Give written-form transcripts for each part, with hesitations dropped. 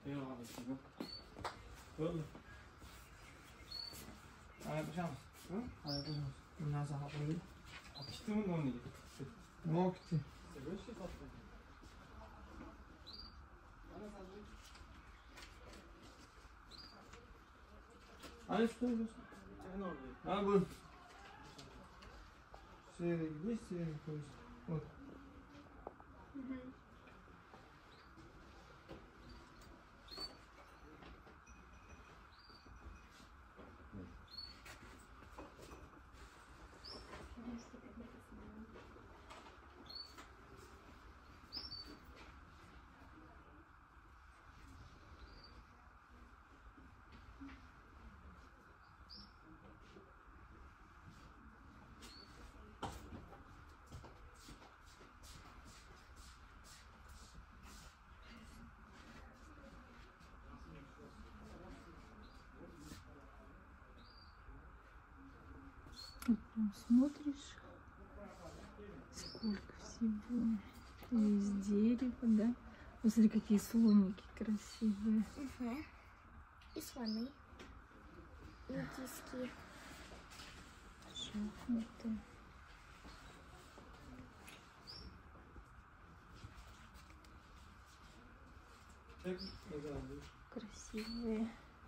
Böyle. Yapacağım. Yapacağım. Nasıl yapılıyor? Akıştı mı onu? Ne akıştı? Hani söylüyorsun? Ha bu. Seyre gidiyor, seyre koyuyorsun. Bak. Смотришь, сколько всего. Из дерева, да? Посмотри, какие слоники красивые. Угу. И слоны. Индийские. Шахматы. Красивые.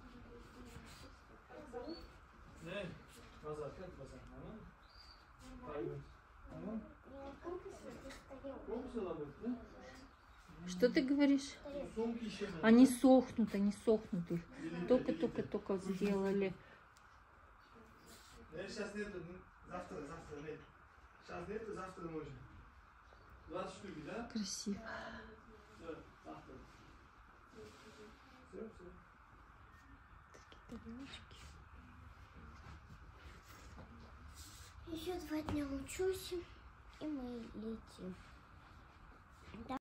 Что ты говоришь? Они сохнут их. Только сделали. Сейчас нету, завтра нет. Сейчас нету, завтра можно. 20 штук, да? Красиво. Все, завтра. Все. Такие тарелочки. Еще 2 дня учусь, и мы летим.